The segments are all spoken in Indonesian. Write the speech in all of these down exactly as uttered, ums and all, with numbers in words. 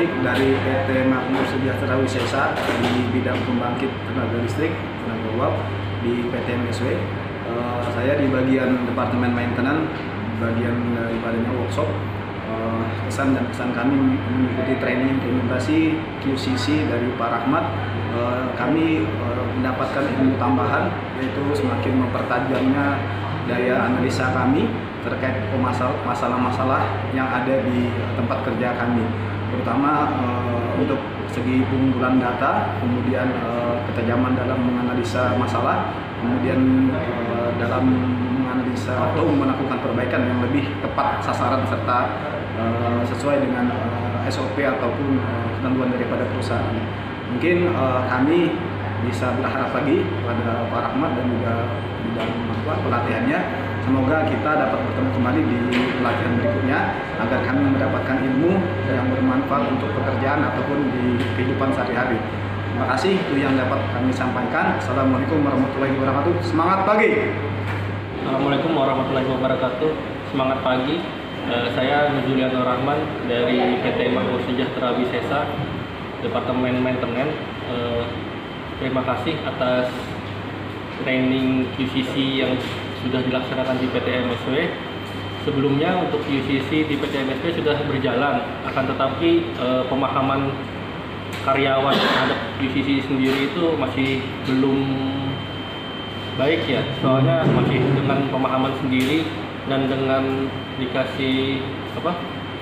Taufik dari P T Makmur Sejahtera Wisesa di bidang pembangkit tenaga listrik, tenaga uap di P T M S W. Uh, saya di bagian Departemen Maintenance, bagian daripadanya workshop. Uh, kesan dan pesan kami mengikuti training implementasi Q C C dari Pak Rahmat. Uh, kami uh, mendapatkan ilmu tambahan, yaitu semakin mempertajamnya daya analisa kami terkait masalah-masalah yang ada di tempat kerja kami, terutama uh, untuk segi pengumpulan data, kemudian uh, ketajaman dalam menganalisa masalah, kemudian uh, dalam menganalisa atau melakukan perbaikan yang lebih tepat sasaran serta uh, sesuai dengan uh, S O P ataupun uh, ketentuan daripada perusahaan. Mungkin uh, kami bisa berharap lagi pada Pak Rahmat dan juga bidang apa, pelatihannya. Semoga kita dapat bertemu kembali di pelatihan berikutnya agar kami mendapatkan ilmu yang bermanfaat untuk pekerjaan ataupun di kehidupan sehari-hari. Terima kasih, itu yang dapat kami sampaikan. Assalamualaikum warahmatullahi wabarakatuh. Semangat pagi. Assalamualaikum warahmatullahi wabarakatuh. Semangat pagi. Uh, saya Juliano Rahman dari P T Makmur Sejahtera Wisesa, Departemen Maintenance. Uh, terima kasih atas training Q C C yang sudah dilaksanakan di P T M S W. Sebelumnya untuk Q C C di P T M S W sudah berjalan, akan tetapi eh, pemahaman karyawan terhadap Q C C sendiri itu masih belum baik ya, soalnya masih dengan pemahaman sendiri dan dengan dikasih apa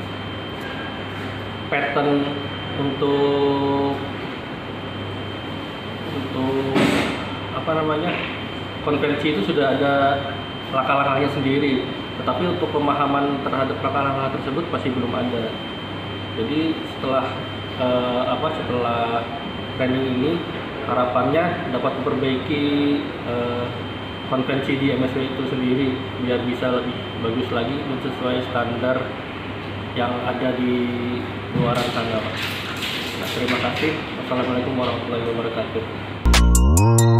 pattern untuk untuk apa namanya konvensi itu sudah ada langkah-langkahnya sendiri, tetapi untuk pemahaman terhadap langkah-langkah tersebut masih belum ada. Jadi setelah eh, apa setelah training ini harapannya dapat memperbaiki eh, konvensi di M S W itu sendiri biar bisa lebih bagus lagi dan sesuai standar yang ada di luaran sana, Pak. Nah, terima kasih. Wassalamualaikum warahmatullahi wabarakatuh.